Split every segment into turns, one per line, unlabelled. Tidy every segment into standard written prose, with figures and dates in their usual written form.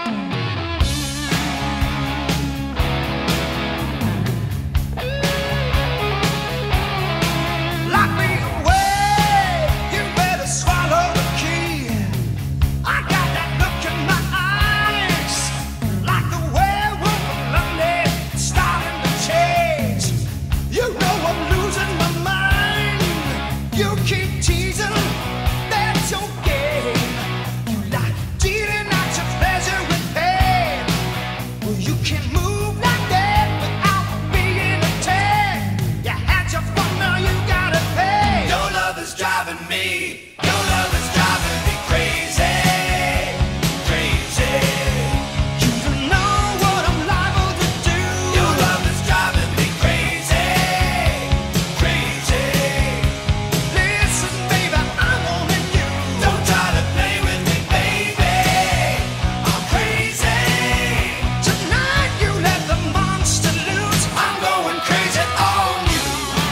Lock me away, you better swallow the key. I got that look in my eyes, like the werewolf of London, starting to change. You know I'm losing my mind. You keep teasing, that's your game. You like dealing out your pleasure with pain. Well, you can't move like that without being attacked. You had your fun, now you gotta pay.
Your love is driving me. Your love is driving me crazy, crazy.
You don't know what I'm liable to do.
Your love is driving me crazy, crazy.
Listen, baby, I'm wanting you.
Don't try to play with me, baby. I'm crazy.
Tonight you let the monster loose.
I'm going crazy on you.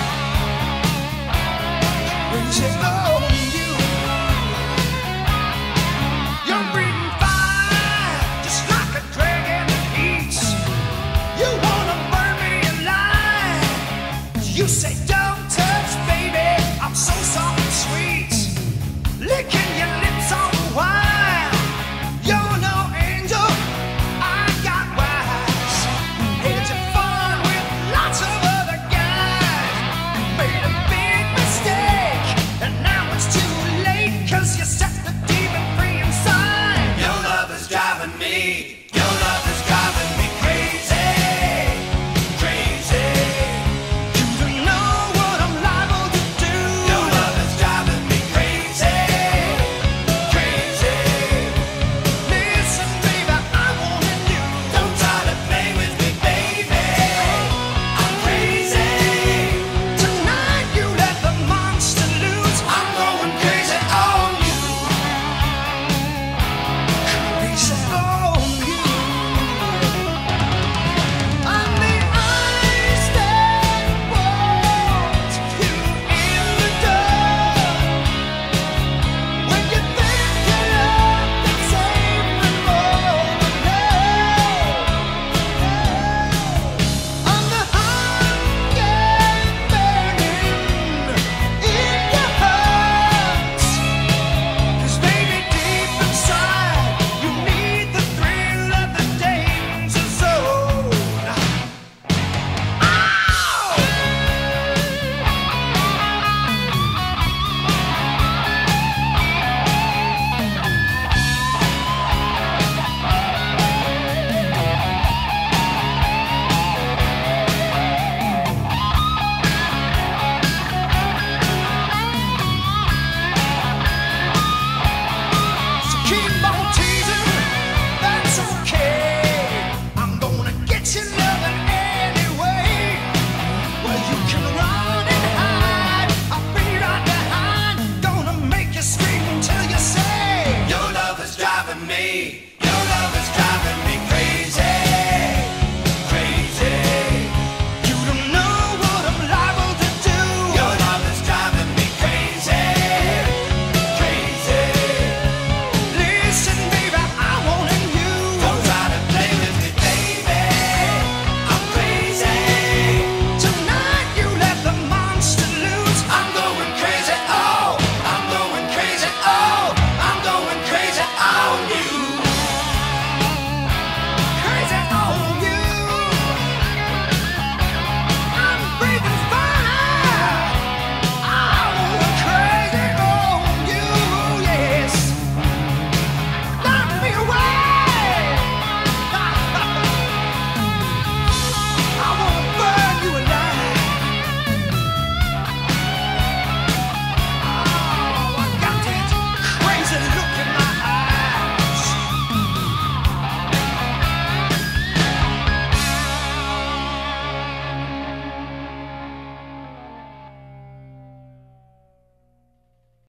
Crazy on you. You're breathing fire, just like a dragon that eats. You wanna burn me alive. You say don't touch, baby. I'm so soft and sweet, licking your lips all the while. You're no angel, I got wise. Had your fun with lots of other guys. You made a big mistake, and now it's too late, 'cause you set the demon free inside.
Your love is driving me.